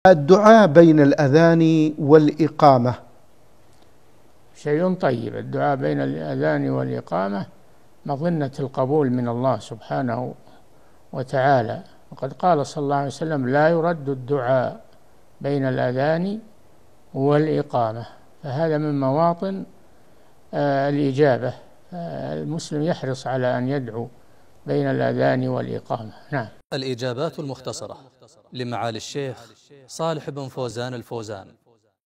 الدعاء بين الأذان والإقامة شيء طيب. الدعاء بين الأذان والإقامة مظنة القبول من الله سبحانه وتعالى، وقد قال صلى الله عليه وسلم: لا يرد الدعاء بين الأذان والإقامة. فهذا من مواطن الإجابة. المسلم يحرص على أن يدعو بين الأذان والإقامة. نعم. الإجابات المختصرة لمعالي الشيخ صالح بن فوزان الفوزان.